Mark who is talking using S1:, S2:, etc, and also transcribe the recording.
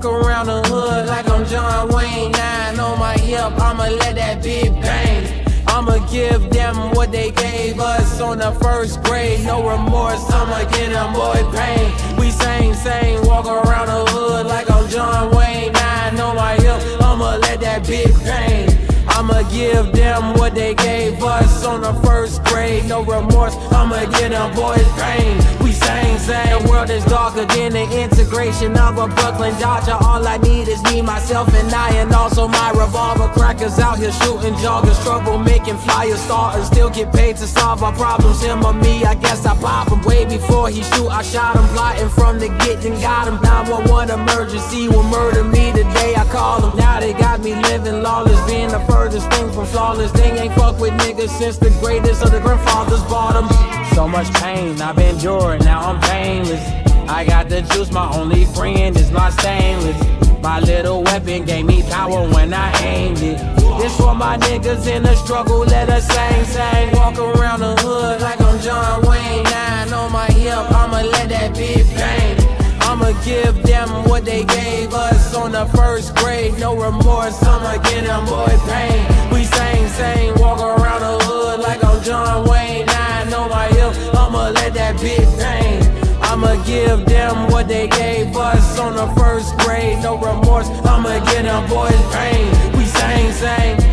S1: Walk around the hood like I'm John Wayne. 9 on my hip, I'ma let that bitch bang. I'ma give them what they gave us on the first grade. No remorse, I'ma get them boy pain. We same, walk around the hood like I'm John Wayne. 9 on my hip, I'ma let that bitch bang. I'ma give them what they gave us on the first grade. No remorse, I'ma get them boys pain. We same. The world is darker than the integration of a Brooklyn Dodger. All I need is me, myself, and I, and also my revolver. Crackers out here shooting joggers, trouble making flyers, starters. Still get paid to solve our problems. Him or me, I guess I pop him. Way before he shoot, I shot him. Plotting from the get and got him. 911 emergency will murder me the day I call him. Now they got me living lawless, being the furthest thing from flawless. Thing ain't fuck with niggas since the greatest of the grandfathers bought them. So much pain I've endured, now I'm painless. I got the juice, my only friend is not stainless. My little weapon gave me power when I aimed it. This for my niggas in the struggle, let us sang. Walk around the hood like I'm John Wayne. 9 on my hip, I'ma let that bitch bang. I'ma give them what they gave us on the first grade. No remorse, I'ma get them boy pain. We same, walk around the hood like I'm John Wayne. 9 on my hip, I'ma let that bitch bang. I'ma give them what they gave us on the first grade. No remorse, I'ma get them boys pain. We same.